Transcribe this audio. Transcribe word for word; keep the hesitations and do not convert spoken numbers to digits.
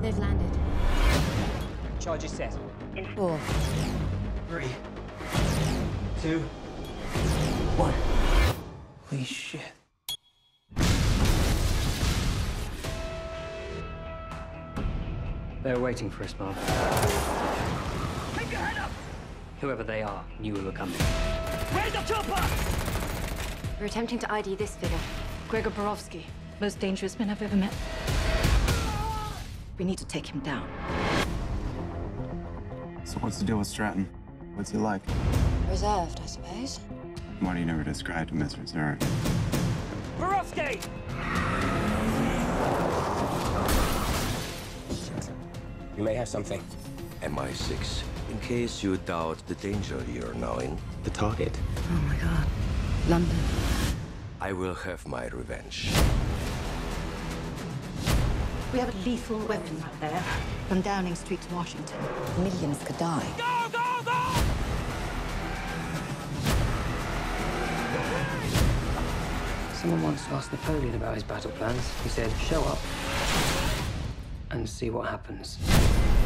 They've landed. Charges set. In four. Three. Two. One. Holy shit. They're waiting for us, Mom. Keep your head up! Whoever they are knew we were coming. Raise the chopper! We're attempting to I D this figure. Gregor Borowski, most dangerous man I've ever met. We need to take him down. So what's the deal with Stratton? What's he like? Reserved, I suppose. Why do you never describe him as reserved? Borowski! You may have something. M I six. In case you doubt the danger you're now in, the target. Oh my God. London. I will have my revenge. We have a lethal weapon right there. From Downing Street to Washington. Millions could die. Go, go, go! Someone once asked Napoleon about his battle plans. He said, show up and see what happens.